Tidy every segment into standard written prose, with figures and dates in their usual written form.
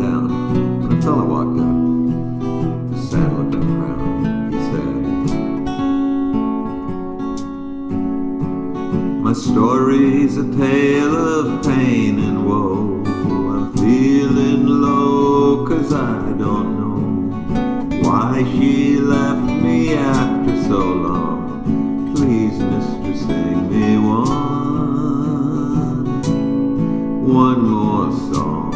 down when a fella walked up, the saddle had been crowned. He said, "My story's a tale of pain and woe. I'm feeling low 'cause I don't know why she left me after so long. Please, mister, sing me one more song."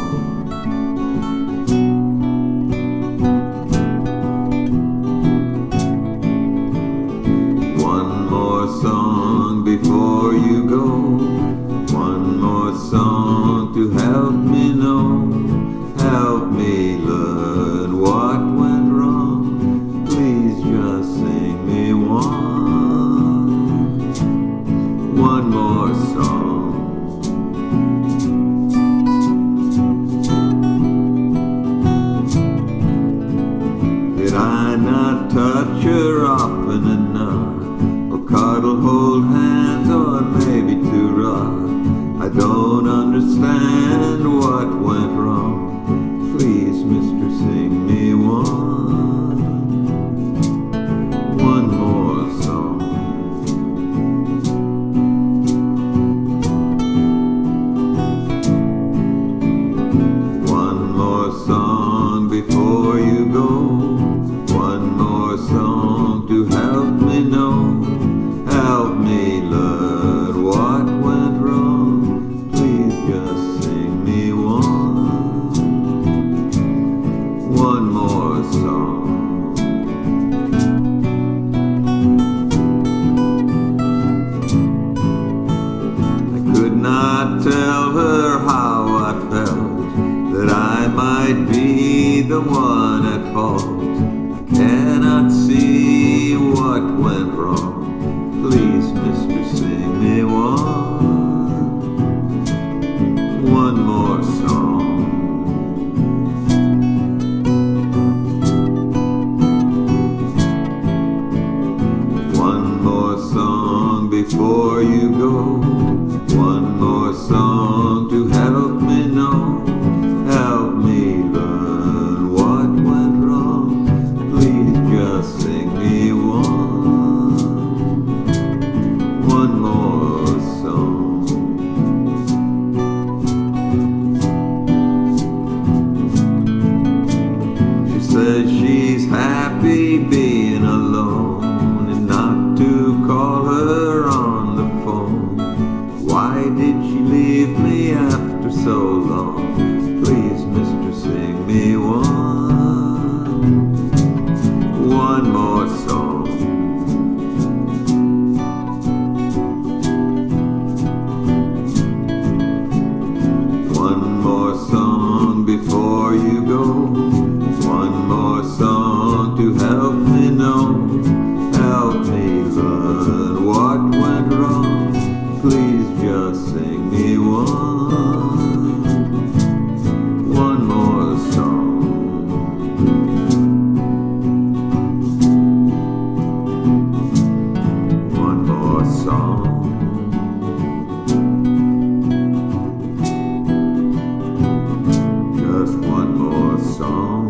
One more song before you go. One more song to help me know, help me learn what went wrong. Please just sing me one more song. Did I not touch her often enough, or cuddle, hold hands, or maybe too rough? I don't understand what went wrong. Please, mister, sing me one more song. One more song before you go. One more song to help me know, help me learn what went wrong. Please just sing me one more song. I could not tell her how I felt, that I might be the one at fault. I cannot see what went wrong. Please, mister, sing me one more song. One more song before you go. One more song to help me know, help me learn what went wrong. Please just sing me one more song. She says she's happy being alone and not to call her on the phone. Why did she leave me after so long? Please, mister, sing me one more song. One more song before you go. One more song to help me know, help me learn what went wrong. Please just sing me one more song. One more song. Just one more song.